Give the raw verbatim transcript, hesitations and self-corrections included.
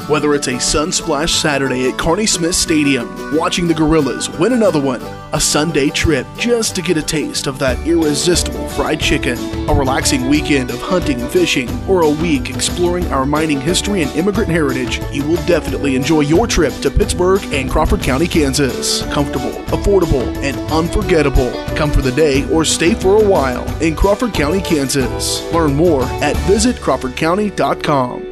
Whether it's a Sunsplash Saturday at Carney Smith Stadium, watching the Gorillas win another one, a Sunday trip just to get a taste of that irresistible fried chicken, a relaxing weekend of hunting and fishing, or a week exploring our mining history and immigrant heritage, you will definitely enjoy your trip to Pittsburgh and Crawford County, Kansas. Comfortable, affordable, and unforgettable. Come for the day or stay for a while in Crawford County, Kansas. Learn more at visit crawford county dot com.